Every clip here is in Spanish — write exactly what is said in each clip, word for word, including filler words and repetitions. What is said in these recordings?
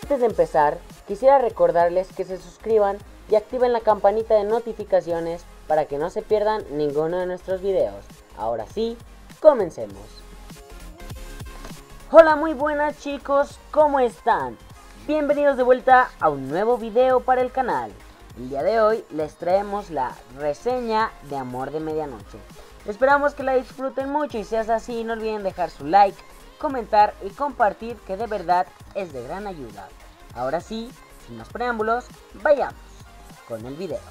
Antes de empezar, quisiera recordarles que se suscriban y activen la campanita de notificaciones para que no se pierdan ninguno de nuestros videos. Ahora sí, comencemos. Hola, muy buenas chicos, ¿cómo están? Bienvenidos de vuelta a un nuevo video para el canal. El día de hoy les traemos la reseña de Amor de Medianoche. Esperamos que la disfruten mucho y si es así no olviden dejar su like, comentar y compartir, que de verdad es de gran ayuda. Ahora sí, sin más preámbulos, vayamos con el video.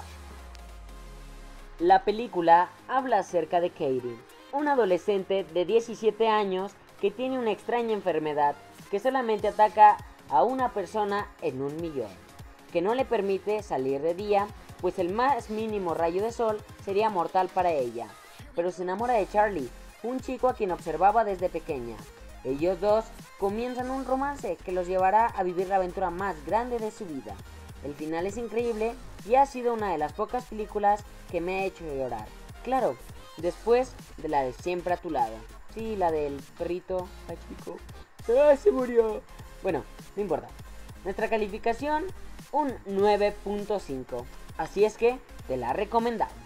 La película habla acerca de Katie, una adolescente de diecisiete años que tiene una extraña enfermedad que solamente ataca a una persona en un millón, que no le permite salir de día, pues el más mínimo rayo de sol sería mortal para ella. Pero se enamora de Charlie, un chico a quien observaba desde pequeña. Ellos dos comienzan un romance que los llevará a vivir la aventura más grande de su vida. El final es increíble y ha sido una de las pocas películas que me ha hecho llorar. Claro, después de la de Siempre a tu lado. Sí, la del perrito. Ay, chico. ¡Ay, se murió! Bueno, no importa. Nuestra calificación, un nueve punto cinco. Así es que te la recomendamos.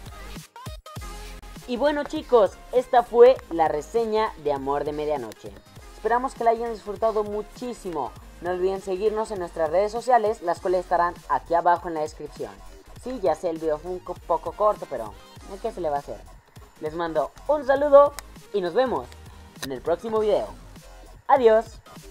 Y bueno chicos, esta fue la reseña de Amor de Medianoche. Esperamos que la hayan disfrutado muchísimo. No olviden seguirnos en nuestras redes sociales, las cuales estarán aquí abajo en la descripción. Sí, ya sé, el video fue un poco corto, pero ¿qué se le va a hacer? Les mando un saludo y nos vemos en el próximo video. Adiós.